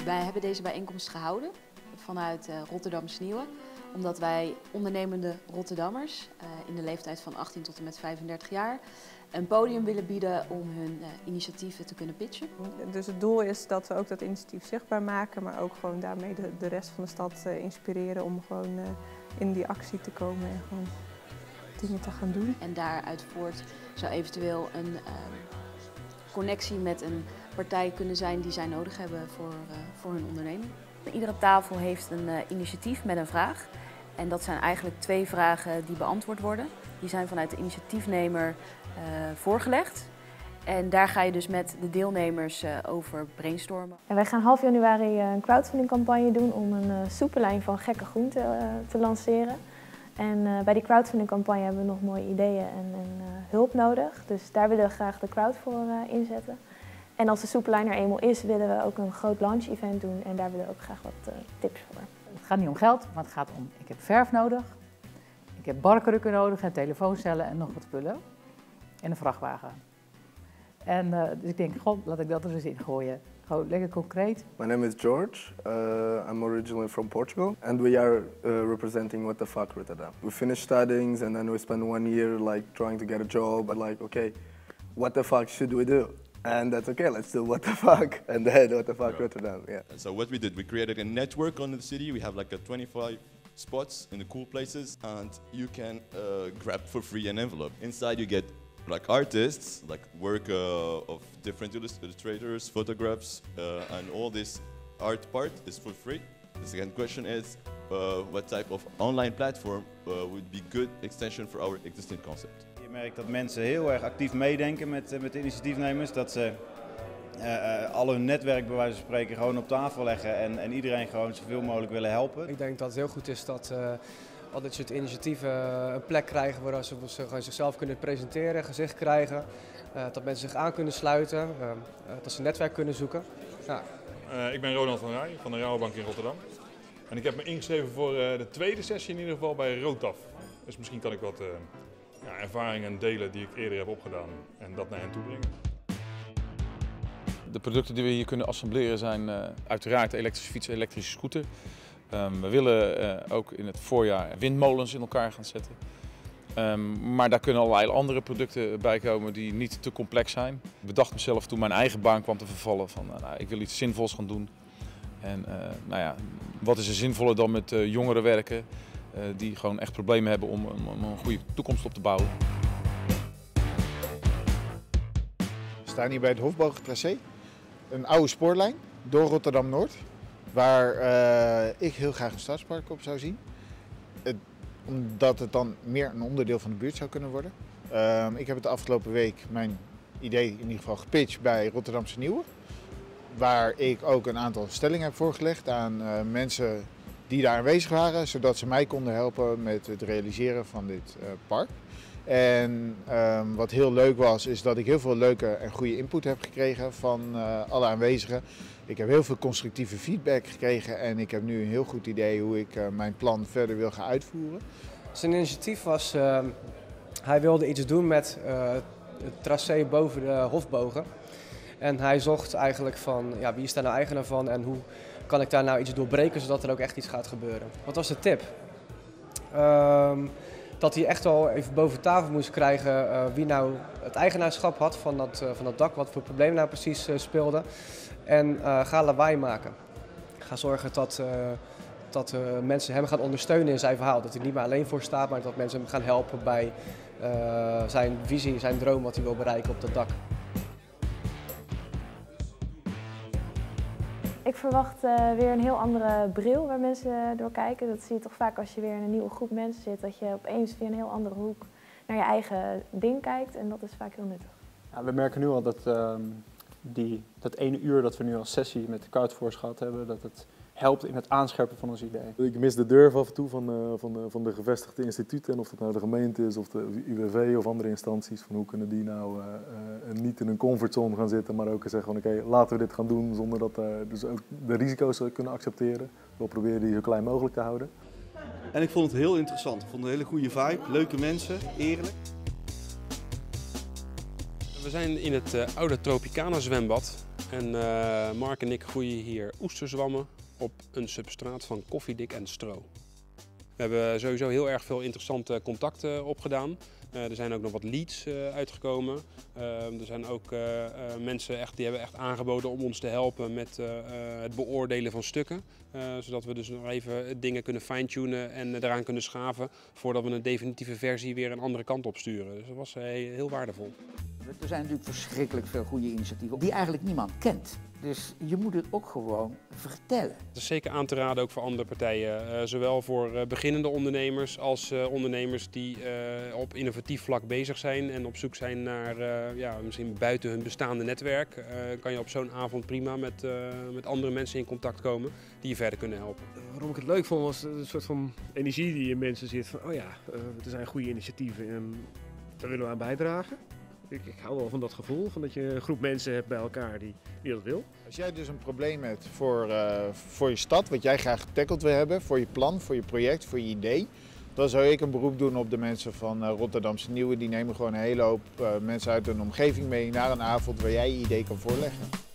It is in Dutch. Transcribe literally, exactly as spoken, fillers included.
Wij hebben deze bijeenkomst gehouden vanuit uh, Rotterdam Sneeuwen, omdat wij ondernemende Rotterdammers uh, in de leeftijd van achttien tot en met vijfendertig jaar een podium willen bieden om hun uh, initiatieven te kunnen pitchen. Dus het doel is dat we ook dat initiatief zichtbaar maken, maar ook gewoon daarmee de, de rest van de stad uh, inspireren om gewoon uh, in die actie te komen en gewoon dingen te gaan doen. En daaruit voort zou eventueel een uh, connectie met een partij kunnen zijn die zij nodig hebben voor, uh, voor hun onderneming. Iedere tafel heeft een uh, initiatief met een vraag. En dat zijn eigenlijk twee vragen die beantwoord worden. Die zijn vanuit de initiatiefnemer uh, voorgelegd. En daar ga je dus met de deelnemers uh, over brainstormen. En wij gaan half januari een crowdfundingcampagne doen om een uh, soepenlijn van gekke groenten uh, te lanceren. En uh, bij die crowdfundingcampagne hebben we nog mooie ideeën en, en uh, hulp nodig. Dus daar willen we graag de crowd voor uh, inzetten. En als de soepenlijn er eenmaal is, willen we ook een groot launch event doen. En daar willen we ook graag wat uh, tips voor. Het gaat niet om geld, maar het gaat om, ik heb verf nodig. Ik heb barkrukken nodig en telefooncellen en nog wat spullen. En een vrachtwagen. En uh, dus ik denk, god, laat ik dat er eens in gooien. Gewoon lekker concreet. My name is George. Uh, I'm originally from Portugal. And we are uh, representing What the Fuck Rotterdam. We finished studying and then we spent one year like trying to get a job. But like, okay, what the fuck should we do? And that's okay, let's do What the Fuck. And then What the Fuck yeah. Rotterdam, yeah. And so what we did, we created a network on the city. We have like a twenty-five spots in the cool places. And you can uh, grab for free an envelope. Inside you get like artists, like work uh, of different illustrators, photographs, uh, and all this art part is for free. The second question is, uh, what type of online platform uh, would be good extension for our existing concept? Je merkt dat mensen heel erg actief meedenken met, met de initiatiefnemers, dat ze uh, uh, al hun netwerk bij wijze van spreken gewoon op tafel leggen en, en iedereen gewoon zoveel mogelijk willen helpen. Ik denk dat het heel goed is dat uh, al dit soort initiatieven een plek krijgen waar ze, ze gewoon zichzelf kunnen presenteren, gezicht krijgen. Uh, dat mensen zich aan kunnen sluiten, uh, uh, dat ze een netwerk kunnen zoeken. Ja. Uh, ik ben Ronald van Rij van de Rabobank in Rotterdam. En ik heb me ingeschreven voor uh, de tweede sessie in ieder geval bij Rotaf. Dus misschien kan ik wat uh, ja, ervaringen delen die ik eerder heb opgedaan en dat naar hen toe brengen. De producten die we hier kunnen assembleren zijn uh, uiteraard de elektrische fiets en elektrische scooter. Um, we willen uh, ook in het voorjaar windmolens in elkaar gaan zetten. Um, maar daar kunnen allerlei andere producten bij komen die niet te complex zijn. Ik bedacht mezelf toen mijn eigen baan kwam te vervallen van uh, nou, ik wil iets zinvols gaan doen. En uh, nou ja, wat is er zinvoller dan met uh, jongeren werken uh, die gewoon echt problemen hebben om, om, om een goede toekomst op te bouwen. We staan hier bij het Hofbogentracé, een oude spoorlijn door Rotterdam-Noord. Waar uh, ik heel graag een stadspark op zou zien. Het, omdat het dan meer een onderdeel van de buurt zou kunnen worden. Uh, ik heb het de afgelopen week mijn idee in ieder geval gepitcht bij Rotterdamse Nieuwe. Waar ik ook een aantal stellingen heb voorgelegd aan uh, mensen die daar aanwezig waren. Zodat ze mij konden helpen met het realiseren van dit uh, park. En um, wat heel leuk was, is dat ik heel veel leuke en goede input heb gekregen van uh, alle aanwezigen. Ik heb heel veel constructieve feedback gekregen en ik heb nu een heel goed idee hoe ik uh, mijn plan verder wil gaan uitvoeren. Zijn initiatief was, uh, hij wilde iets doen met uh, het tracé boven de Hofbogen. En hij zocht eigenlijk van, ja, wie is daar nou eigenaar van en hoe kan ik daar nou iets doorbreken zodat er ook echt iets gaat gebeuren. Wat was de tip? Um, dat hij echt wel even boven tafel moest krijgen uh, wie nou het eigenaarschap had van dat, uh, van dat dak, wat voor problemen nou precies uh, speelden. En uh, ga lawaai maken. Ga zorgen dat, uh, dat uh, mensen hem gaan ondersteunen in zijn verhaal. Dat hij niet meer alleen voor staat, maar dat mensen hem gaan helpen bij uh, zijn visie, zijn droom wat hij wil bereiken op dat dak. Ik verwacht uh, weer een heel andere bril waar mensen door kijken. Dat zie je toch vaak als je weer in een nieuwe groep mensen zit. Dat je opeens weer een heel andere hoek naar je eigen ding kijkt. En dat is vaak heel nuttig. Ja, we merken nu al dat uh, die, dat ene uur dat we nu als sessie met de Crowdforce gehad hebben, dat het helpt in het aanscherpen van ons idee. Ik mis de durf af en toe van, uh, van, uh, van de gevestigde instituten. En of het nou de gemeente is of de U W V of andere instanties. Van hoe kunnen die nou uh, uh, niet in een comfortzone gaan zitten, maar ook zeggen van oké, okay, laten we dit gaan doen zonder dat uh, dus ook de risico's kunnen accepteren. We proberen die zo klein mogelijk te houden. En ik vond het heel interessant. Ik vond het een hele goede vibe, leuke mensen, eerlijk. We zijn in het uh, oude Tropicana zwembad en uh, Mark en ik groeien hier oesterzwammen op een substraat van koffiedik en stro. We hebben sowieso heel erg veel interessante contacten opgedaan. Uh, er zijn ook nog wat leads uh, uitgekomen. Uh, er zijn ook uh, uh, mensen echt, die hebben echt aangeboden om ons te helpen met uh, uh, het beoordelen van stukken. Uh, zodat we dus nog even dingen kunnen fine-tunen en eraan kunnen schaven voordat we een definitieve versie weer een andere kant op sturen. Dus dat was uh, heel waardevol. Er zijn natuurlijk verschrikkelijk veel goede initiatieven die eigenlijk niemand kent. Dus je moet het ook gewoon vertellen. Het is zeker aan te raden ook voor andere partijen. Uh, zowel voor uh, beginnende ondernemers als uh, ondernemers die uh, op innovatief vlak bezig zijn en op zoek zijn naar uh, ja, misschien buiten hun bestaande netwerk. Uh, kan je op zo'n avond prima met, uh, met andere mensen in contact komen die je verder kunnen helpen. Waarom ik het leuk vond was een soort van energie die in mensen zit van oh ja, uh, er zijn goede initiatieven en daar willen we aan bijdragen. Ik, ik hou wel van dat gevoel, van dat je een groep mensen hebt bij elkaar die, die dat wil. Als jij dus een probleem hebt voor, uh, voor je stad, wat jij graag getackled wil hebben, voor je plan, voor je project, voor je idee, dan zou ik een beroep doen op de mensen van uh, Rotterdamse Nieuwe. Die nemen gewoon een hele hoop uh, mensen uit hun omgeving mee naar een avond waar jij je idee kan voorleggen.